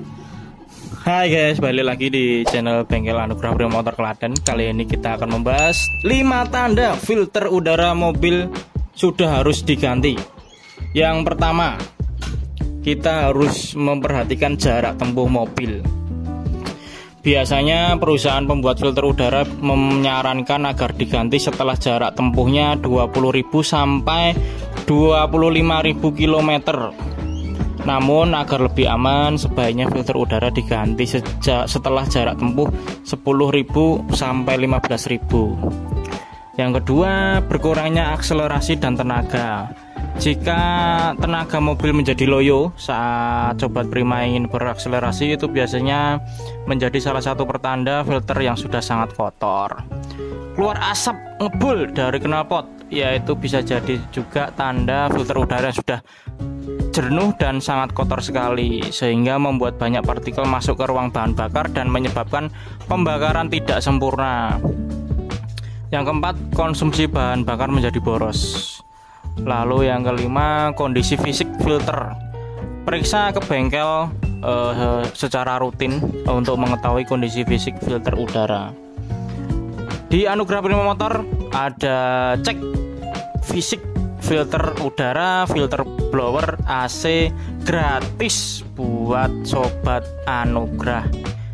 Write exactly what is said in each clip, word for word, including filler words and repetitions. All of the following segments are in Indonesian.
Hai guys, balik lagi di channel Bengkel Anugrah Prima Motor Klaten. Kali ini kita akan membahas lima tanda filter udara mobil sudah harus diganti. Yang pertama, kita harus memperhatikan jarak tempuh mobil. Biasanya perusahaan pembuat filter udara menyarankan agar diganti setelah jarak tempuhnya dua puluh ribu sampai dua puluh lima ribu kilometer. Namun agar lebih aman, sebaiknya filter udara diganti sejak setelah jarak tempuh sepuluh ribu sampai lima belas ribu. Yang kedua, berkurangnya akselerasi dan tenaga. Jika tenaga mobil menjadi loyo saat sobat Prima ingin berakselerasi, itu biasanya menjadi salah satu pertanda filter yang sudah sangat kotor. Keluar asap ngebul dari knalpot, yaitu bisa jadi juga tanda filter udara sudah jenuh dan sangat kotor sekali, sehingga membuat banyak partikel masuk ke ruang bahan bakar dan menyebabkan pembakaran tidak sempurna. Yang keempat, konsumsi bahan bakar menjadi boros. Lalu yang kelima, kondisi fisik filter. Periksa ke bengkel eh, secara rutin untuk mengetahui kondisi fisik filter udara. Di Anugrah Prima Motor ada cek fisik filter udara, filter blower, A C gratis buat sobat Anugrah.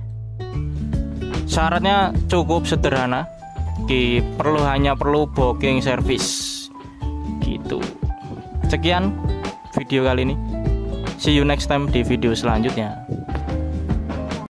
Syaratnya cukup sederhana, Ki, perlu hanya perlu booking service gitu. Sekian video kali ini. See you next time di video selanjutnya.